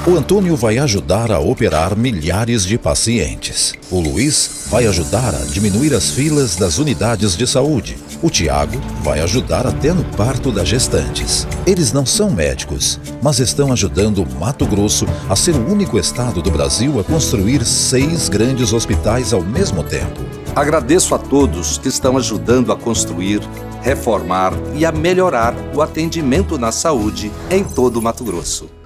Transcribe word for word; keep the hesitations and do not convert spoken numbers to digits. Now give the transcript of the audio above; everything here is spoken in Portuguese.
O Antônio vai ajudar a operar milhares de pacientes. O Luiz vai ajudar a diminuir as filas das unidades de saúde. O Tiago vai ajudar até no parto das gestantes. Eles não são médicos, mas estão ajudando o Mato Grosso a ser o único estado do Brasil a construir seis grandes hospitais ao mesmo tempo. Agradeço a todos que estão ajudando a construir, reformar e a melhorar o atendimento na saúde em todo o Mato Grosso.